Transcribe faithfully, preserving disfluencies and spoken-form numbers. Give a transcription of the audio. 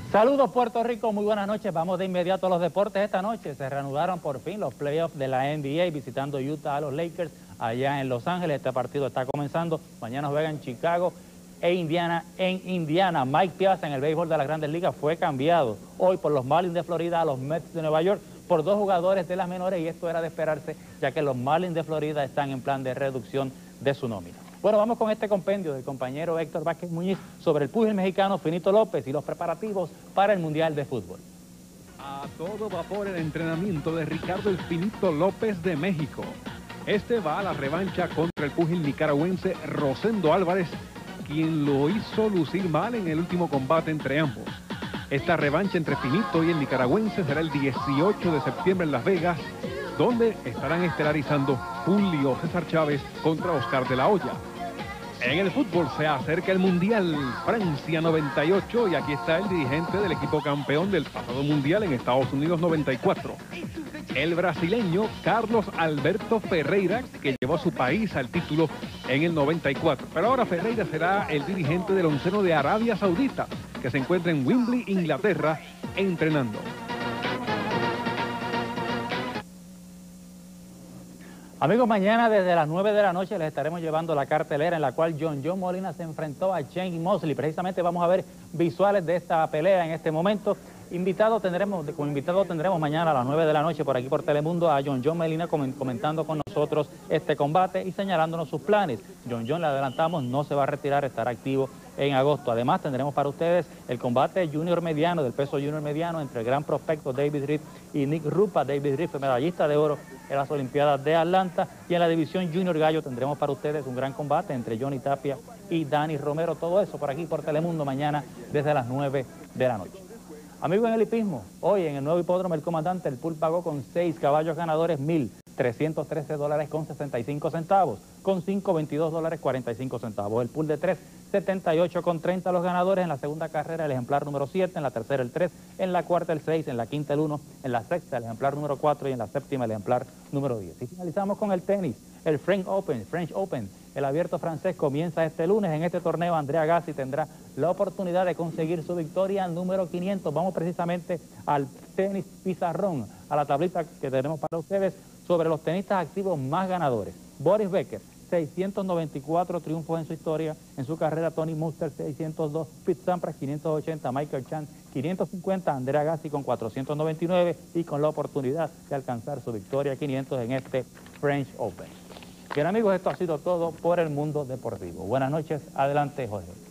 Saludos Puerto Rico, muy buenas noches. Vamos de inmediato a los deportes esta noche. Se reanudaron por fin los playoffs de la N B A visitando Utah a los Lakers allá en Los Ángeles. Este partido está comenzando. Mañana juegan Chicago e Indiana en Indiana. Mike Piazza en el béisbol de las Grandes Ligas fue cambiado hoy por los Marlins de Florida a los Mets de Nueva York por dos jugadores de las menores y esto era de esperarse ya que los Marlins de Florida están en plan de reducción de su nómina. Bueno, vamos con este compendio del compañero Héctor Vázquez Muñiz sobre el púgil mexicano Finito López y los preparativos para el Mundial de Fútbol. A todo vapor el entrenamiento de Ricardo el Finito López de México. Este va a la revancha contra el púgil nicaragüense Rosendo Álvarez, quien lo hizo lucir mal en el último combate entre ambos. Esta revancha entre Finito y el nicaragüense será el dieciocho de septiembre en Las Vegas, donde estarán estelarizando Julio César Chávez contra Oscar de la Hoya. En el fútbol se acerca el Mundial Francia noventa y ocho y aquí está el dirigente del equipo campeón del pasado Mundial en Estados Unidos noventa y cuatro. El brasileño Carlos Alberto Ferreira, que llevó a su país al título en el noventa y cuatro. Pero ahora Ferreira será el dirigente del onceno de Arabia Saudita, que se encuentra en Wembley, Inglaterra, entrenando. Amigos, mañana desde las nueve de la noche les estaremos llevando la cartelera en la cual John John Molina se enfrentó a Shane Mosley. Precisamente vamos a ver visuales de esta pelea en este momento. Invitado tendremos, como invitado tendremos mañana a las nueve de la noche por aquí por Telemundo a John John Molina comentando con nosotros este combate y señalándonos sus planes. John John, le adelantamos, no se va a retirar, estará activo en agosto. Además tendremos para ustedes el combate junior mediano, del peso junior mediano entre el gran prospecto David Reed y Nick Rupa. David Reed fue medallista de oro en las Olimpiadas de Atlanta y en la división junior gallo tendremos para ustedes un gran combate entre Johnny Tapia y Dani Romero. Todo eso por aquí por Telemundo mañana desde las nueve de la noche. Amigos, en el hipismo, hoy en el nuevo hipódromo El Comandante, el pool pagó con seis caballos ganadores mil trescientos trece dólares con sesenta y cinco centavos, con cinco veintidós dólares cuarenta y cinco centavos. El pool de tres, setenta y ocho con treinta los ganadores. En la segunda carrera el ejemplar número siete, en la tercera el tres, en la cuarta el seis, en la quinta el uno, en la sexta el ejemplar número cuatro y en la séptima el ejemplar número diez. Y finalizamos con el tenis, el French Open, French Open. El abierto francés comienza este lunes. En este torneo Andrea Agassi tendrá la oportunidad de conseguir su victoria número quinientos. Vamos precisamente al tenis pizarrón, a la tablita que tenemos para ustedes sobre los tenistas activos más ganadores. Boris Becker, seiscientos noventa y cuatro triunfos en su historia, en su carrera. Tony Muster, seiscientos dos, Pete Sampras, quinientos ochenta, Michael Chang, quinientos cincuenta, Andrea Agassi con cuatrocientos noventa y nueve y con la oportunidad de alcanzar su victoria quinientos en este French Open. Bien amigos, esto ha sido todo por el mundo deportivo. Buenas noches, adelante Jorge.